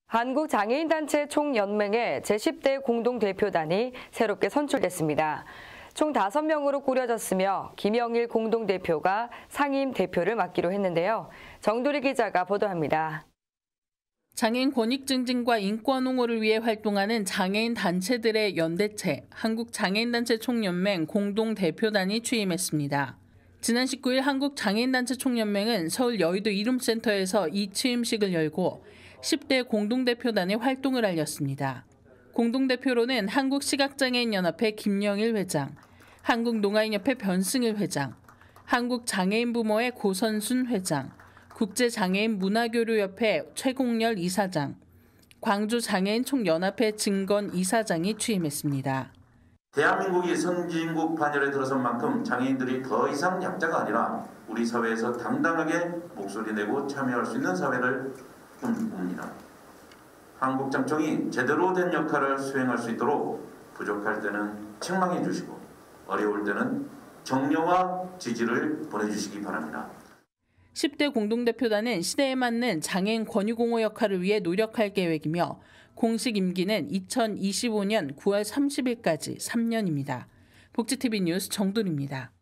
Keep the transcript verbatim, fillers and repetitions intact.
한국장애인단체 총연맹의 제십 대 공동대표단이 새롭게 선출됐습니다. 총 다섯 명으로 꾸려졌으며 김영일 공동대표가 상임 대표를 맡기로 했는데요. 정두리 기자가 보도합니다. 장애인 권익 증진과 인권 옹호를 위해 활동하는 장애인 단체들의 연대체 한국장애인단체 총연맹 공동대표단이 취임했습니다. 지난 십구 일 한국장애인단체 총연맹은 서울 여의도 이룸센터에서 이 취임식을 열고 십 대 공동대표단의 활동을 알렸습니다. 공동대표로는 한국시각장애인연합회 김영일 회장, 한국농아인협회 변승일 회장, 한국장애인부모회 고선순 회장, 국제장애인문화교류협회 최공열 이사장, 광주장애인총연합회 증건 이사장이 취임했습니다. 대한민국이 선진국 반열에 들어선 만큼 장애인들이 더 이상 약자가 아니라 우리 사회에서 당당하게 목소리 내고 참여할 수 있는 사회를 꿈꿉니다. 한국장총이 제대로 된 역할을 수행할 수 있도록 부족할 때는 책망해 주시고 어려울 때는 격려와 지지를 보내주시기 바랍니다. 십 대 공동대표단은 시대에 맞는 장애인 권익옹호 역할을 위해 노력할 계획이며 공식 임기는 이천이십오 년 구월 삼십 일까지 삼 년입니다. 복지티비 뉴스 정돈입니다.